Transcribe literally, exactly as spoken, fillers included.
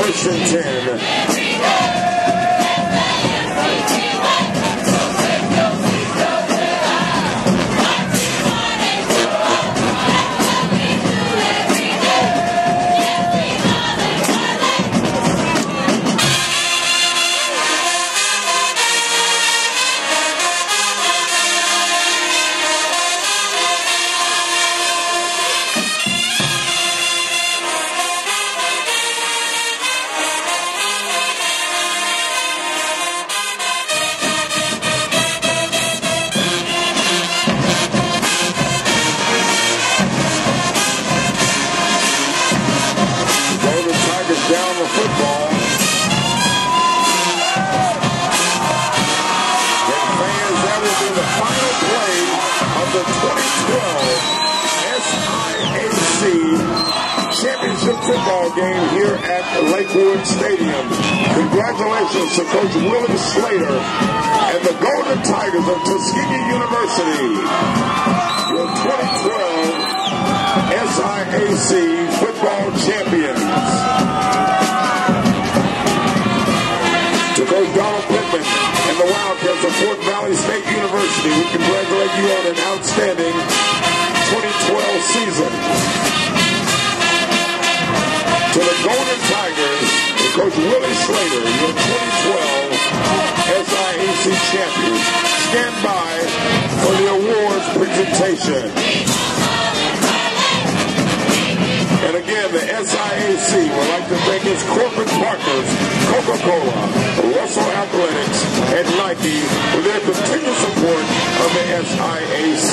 First and ten. Down the football. And fans, that will be the final play of the twenty twelve S I A C Championship football game here at Lakewood Stadium. Congratulations to Coach Willie Slater and the Golden Tigers of Tuskegee University. Your twenty twelve S I A C football champions. To Coach Donald Pittman and the Wildcats of Fort Valley State University, we congratulate you on an outstanding twenty twelve season. To the Golden Tigers and Coach Willie Slater, your twenty twelve S I A C champions. Stand by for the awards presentation. And again, the S I A C would like to thank its corporate partners, Coca-Cola, Russell Athletics, and Nike, for their continued support of the S I A C.